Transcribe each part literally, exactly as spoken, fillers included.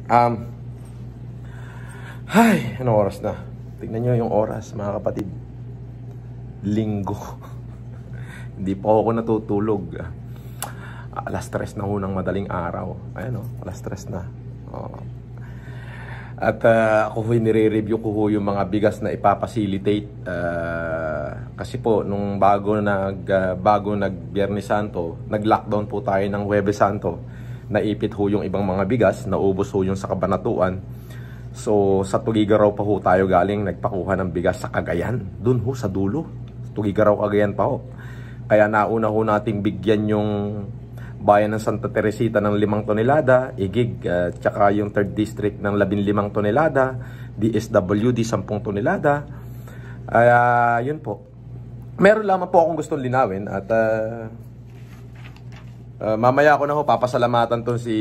Um, ay, ano oras na? Tignan nyo yung oras, mga kapatid. Linggo. Hindi pa ako natutulog. Alas tres na ho ng madaling araw. Ayan o, alas tres na. Oh. At uh, ako ho'y nire-review ko ho yung mga bigas na ipapacilitate. Uh, kasi po, nung bago nag, uh, bago nag Biyernes Santo, nag-lockdown po tayo ng Huwebes Santo. Naipit ho yung ibang mga bigas, naubos ho yung sa Kabanatuan. So, sa Tugigaraw pa ho tayo galing, nagpakuha ng bigas sa Cagayan. Doon ho, sa dulo. Tugigaraw, Cagayan pa ho. Kaya nauna ho nating bigyan yung bayan ng Santa Teresita ng limang tonelada, Igig, uh, tsaka yung third district ng labing limang tonelada, D S W D sampung tonelada. Uh, yun po. Meron lamang po akong gustong linawin at uh, uh, mamaya ko na ho papasalamatan to si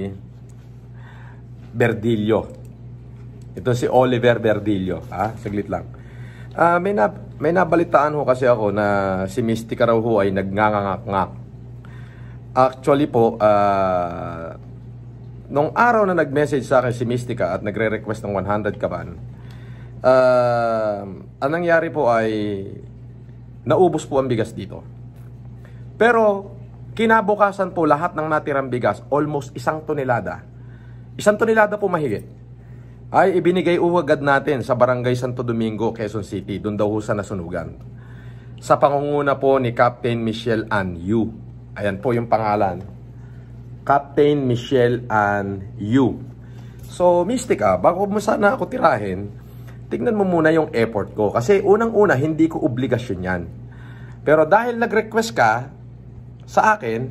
Berdillo. Ito si Oliver Berdillo. Ah, saglit lang. Uh, may, na, may nabalitaan ho kasi ako na si Mystica raw ho ay nagnganganak-ngak. Actually po, uh, nung araw na nag-message sa akin si Mystica at nagre-request ng one hundred kaban, uh, ang nangyari po ay naubos po ang bigas dito. Pero kinabukasan po lahat ng natirang bigas, almost isang tonelada. Isang tonelada po mahigit. Ay ibinigay uwagad natin sa Barangay Santo Domingo, Quezon City. Doon daw ho sa nasunugan. Sa pangunguna po ni Captain Michelle Ann Yu. Ayan po yung pangalan. Captain Michelle Ann Yu. So, Mystica, bago mo sana ako tirahin, tignan mo muna yung effort ko. Kasi unang-una, hindi ko obligasyon yan. Pero dahil nag-request ka sa akin,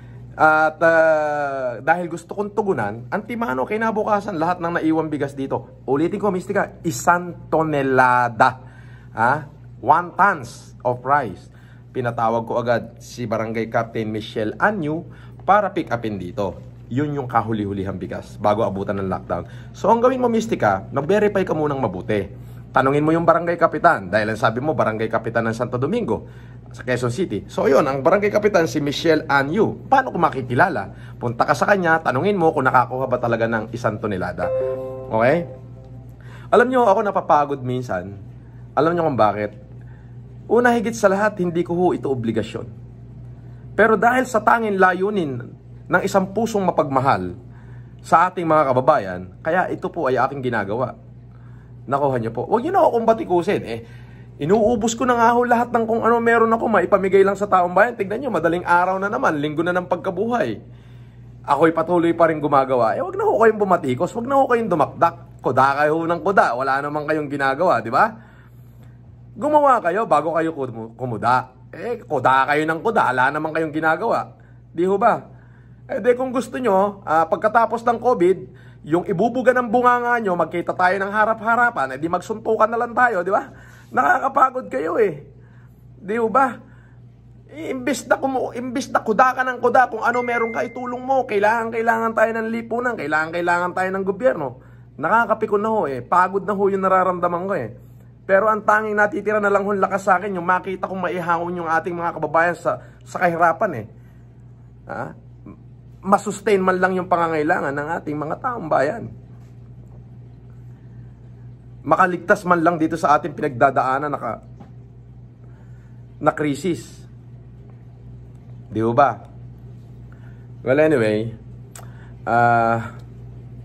at uh, dahil gusto kong tugunan, antimano, kinabukasan, lahat ng naiwang bigas dito. Ulitin ko, Mystica, isang tonelada. Ha? One tons of rice. Pinatawag ko agad si Barangay Captain Michelle Anyu para pick upin dito. Yun yung kahuli-hulihang bigas bago abutan ng lockdown. So ang gawin mo, Mystica, mag-verify ka munang mabuti. Tanungin mo yung Barangay Kapitan dahil ang sabi mo Barangay Kapitan ng Santo Domingo sa Quezon City. So yun, ang Barangay Kapitan si Michelle Anyu. Paano ko makikilala? Punta ka sa kanya, tanungin mo kung nakakuha ba talaga ng isang tonelada. Okay? Alam nyo, ako napapagod minsan. Alam nyo kung bakit? Una, higit sa lahat, hindi ko ho ito obligasyon. Pero dahil sa tanging layunin ng isang pusong mapagmahal sa ating mga kababayan, kaya ito po ay aking ginagawa. Nakuha niyo po. Huwag niyo na akong batikusin. Eh, inuubos ko na nga ho lahat ng kung ano meron ako, maipamigay lang sa taong bayan. Tignan niyo, madaling araw na naman, linggo na ng pagkabuhay. Ako'y patuloy pa rin gumagawa. Eh, huwag na ho kayong bumatikos, huwag na ho kayong dumakdak. Kuda kayo ng kuda, wala naman kayong ginagawa, di ba? Gumawa kayo bago kayo kumuda. Eh, kuda kayo ng kuda, wala naman kayong ginagawa. Di ho ba? Eh, di kung gusto nyo, uh, pagkatapos ng COVID, yung ibubuga ng bunganga nyo, magkita tayo ng harap-harapan, eh di magsuntukan na lang tayo, di ba? Nakakapagod kayo eh. Di ho ba? Imbis na, kumu imbis na kuda ka ng kuda, kung ano meron ka, itulong mo. Kailangan-kailangan tayo ng lipunan, kailangan-kailangan tayo ng gobyerno. Nakakapikon na ho eh. Pagod na ho yung nararamdaman ko eh. Pero ang tanging natitira na lang hong lakas sa akin, yung makita kong maihangon yung ating mga kababayan sa, sa kahirapan eh. Ha? Masustain man lang yung pangangailangan ng ating mga taong bayan. Makaligtas man lang dito sa ating pinagdadaanan na, na krisis. Di ba? Well, anyway, ah... Uh,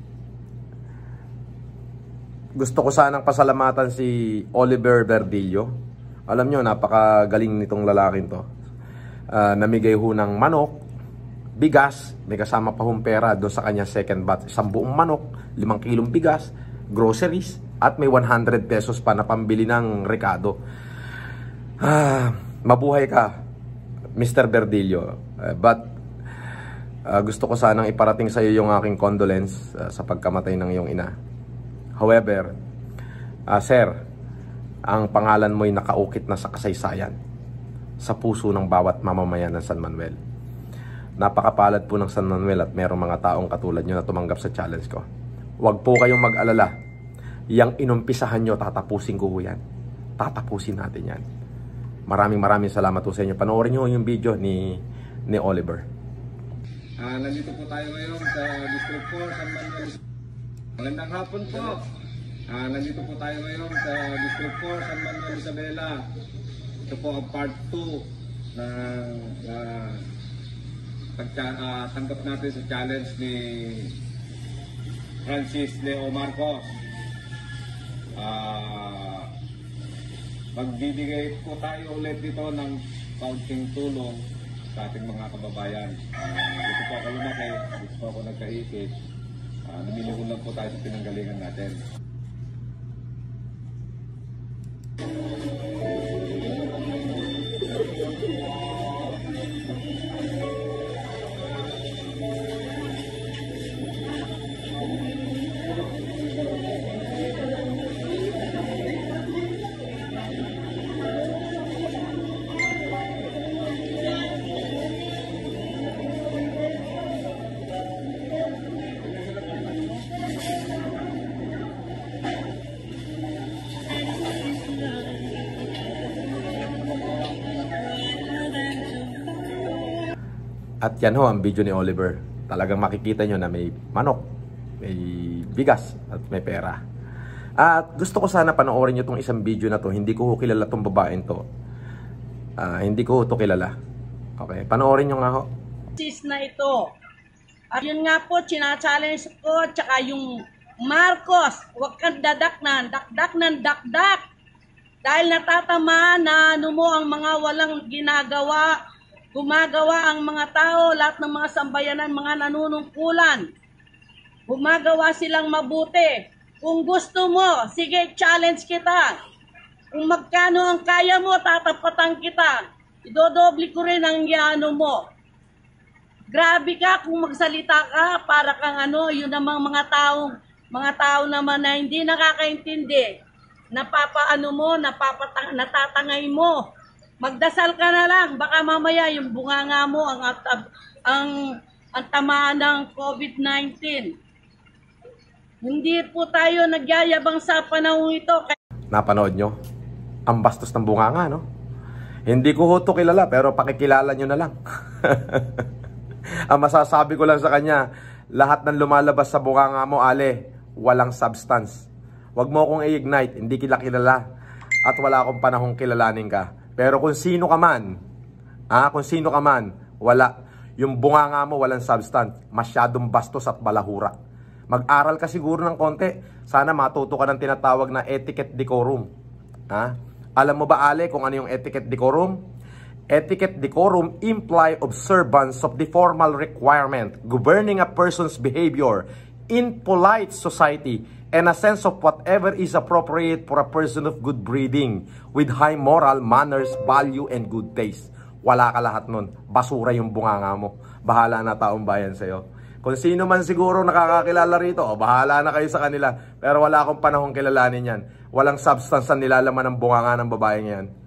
gusto ko sanang pasalamatan si Oliver Berdillo. Alam nyo, napakagaling nitong lalaking to. Uh, namigay ho ng manok, bigas, may kasama pa hong pera doon sa kanya second batch. Isang buong manok, limang kilong bigas, groceries, at may one hundred pesos pa na pambili ng rekado. Ah, mabuhay ka, Mister Berdillo. Uh, but, uh, gusto ko sanang iparating sa iyo yung aking condolence uh, sa pagkamatay ng iyong ina. However, uh, sir, ang pangalan mo'y nakaukit na sa kasaysayan, sa puso ng bawat mamamayan ng San Manuel. Napakapalad po ng San Manuel at merong mga taong katulad nyo na tumanggap sa challenge ko. Huwag po kayong mag-alala. Yang inumpisahan nyo, tatapusin ko yan. Tatapusin natin yan. Maraming maraming salamat po sa inyo. Panoorin nyo yung video ni, ni Oliver. Uh, nandito po tayo ngayon sa District four, San Manuel. Magandang hapon po. Ah, nandito po tayo ngayon sa District four, San Manuel, Isabela. Ito po ang part two ng uh, uh, tanggap natin sa challenge ni Francis Leo Marcos. Uh, magbibigay po tayo ulit dito ng kaunting tulong sa ating mga kababayan. Uh, dito po ako lumaki, dito po ako nagkaisip. Uh, Lumilihon lang po tayo sa pinanggalingan natin. At yan ho ang video ni Oliver. Talagang makikita nyo na may manok, may bigas at may pera. At gusto ko sana panoorin nyo itong isang video na to. Hindi ko kilala itong babaeng to. uh, Hindi ko ito kilala. Okay, panoorin nyo nga ho. Sis na ito. At yun nga po, china-challenge ko. Tsaka yung Marcos, huwag kang dadaknan. Dakdak ng dakdak. Dahil natatamaan na ano mo ang mga walang ginagawa. Gumagawa ang mga tao, lahat ng mga sambayanan, mga nanunungkulan. Gumagawa silang mabuti. Kung gusto mo, sige, challenge kita. Kung magkano ang kaya mo, tatapatan kita. Idodoble ko rin ang yano mo. Grabe ka kung magsalita ka, para kang ano, yun namang mga taong, mga tao naman na hindi nakakaintindi. Napapaano mo, napapatang, natatangay mo. Magdasal ka na lang, baka mamaya yung bunganga mo ang ang ang, ang tamaan ng COVID nineteen. Hindi po tayo nagyayabang sa panahon ito. Napanood nyo? Ang bastos ng bunganga, no? Hindi ko ho to kilala, pero pakikilala nyo na lang. Ang masasabi ko lang sa kanya, lahat ng lumalabas sa bunganga mo, ale, walang substance. Huwag mo akong i-ignite, hindi kita kilala. At wala akong panahong kilalanin ka. Pero kung sino ka man, ah, kung sino ka man, wala. Yung bunganga mo, walang substance. Masyadong bastos at balahura. Mag-aral ka siguro ng konti. Sana matuto ka ng tinatawag na etiquette decorum. Ah? Alam mo ba, Ale, kung ano yung etiquette decorum? Etiquette decorum imply observance of the formal requirement governing a person's behavior in polite society and a sense of whatever is appropriate for a person of good breeding with high moral, manners, value, and good taste. Wala ka lahat nun. Basura yung bunganga mo. Bahala na taong bayan sa'yo. Kung sino man siguro nakakakilala rito, bahala na kayo sa kanila. Pero wala akong panahong kilalanin yan. Walang substance ang nilalaman ng bunganga ng babaeng yan.